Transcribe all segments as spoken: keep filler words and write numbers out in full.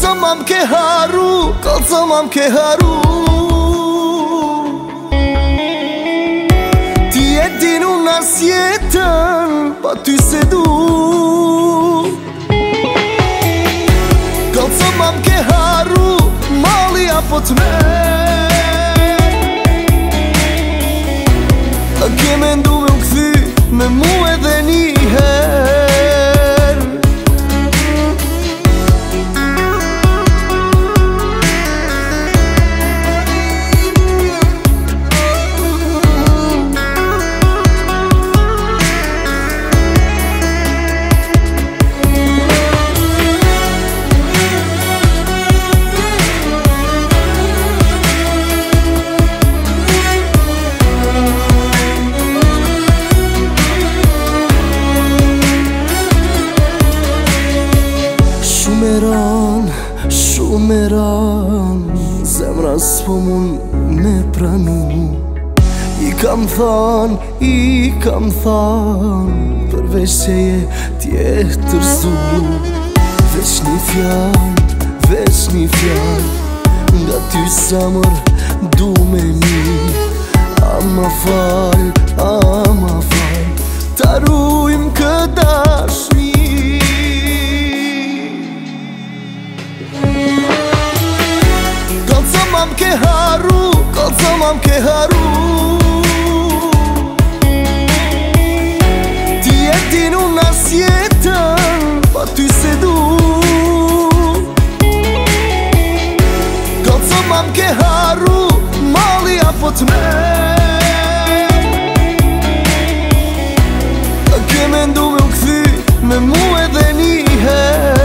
Kalca mam ke haru, kalca mam ke haru. Ti e din unë as jetën, pa ty se du. Kalca mam ke haru, mali apo t'mer. A ke mendu me u këthy me mu edhe njëherë. Shumë e ranë, shumë e ranë, zemra s'po mund me pranu. I kam thanë, i kam thanë, përveç që je tjetër zu. Veç një fjallë, veç një fjallë, nga ty sa mërë du me mi. Ama falë, ama falë, ta rujmë këtë dashmi. Kalca mam ke haru, kalca mam ke haru. Ti e din unë as jetën, pa ty se du. Kalca mam ke haru, mali apo t'mer. A ke mendu me u këthy me mu edhe njëherë.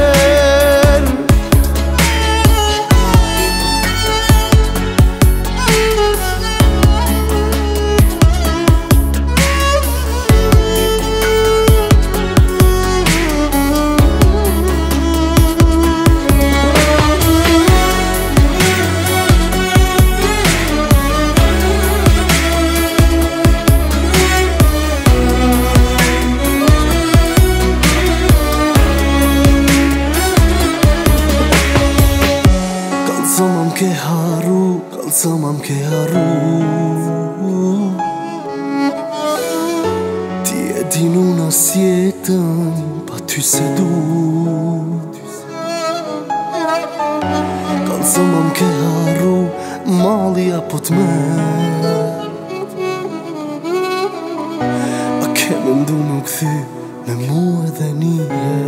Kalca mam ke haru, kalca mam ke haru. Ti e din unë as jetën, pa ty se du. Kalca mam ke haru, mali apo t'mer. A ke mendu me u këthy me mu edhe njëherë.